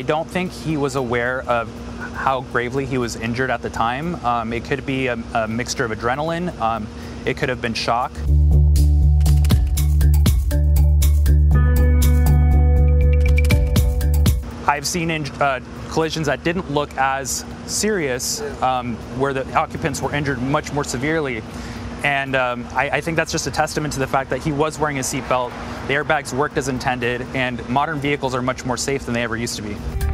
I don't think he was aware of how gravely he was injured at the time. It could be a mixture of adrenaline. It could have been shock. I've seen collisions that didn't look as serious, where the occupants were injured much more severely. And I think that's just a testament to the fact that he was wearing a seatbelt, the airbags worked as intended, and modern vehicles are much more safe than they ever used to be.